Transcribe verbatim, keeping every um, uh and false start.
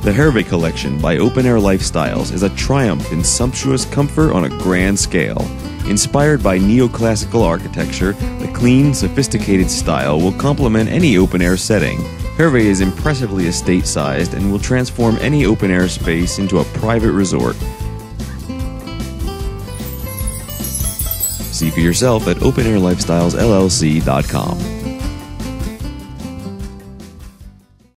The Herve Collection by Open Air Lifestyles is a triumph in sumptuous comfort on a grand scale. Inspired by neoclassical architecture, the clean, sophisticated style will complement any open-air setting. Herve is impressively estate-sized and will transform any open-air space into a private resort. See for yourself at open air lifestyles L L C dot com.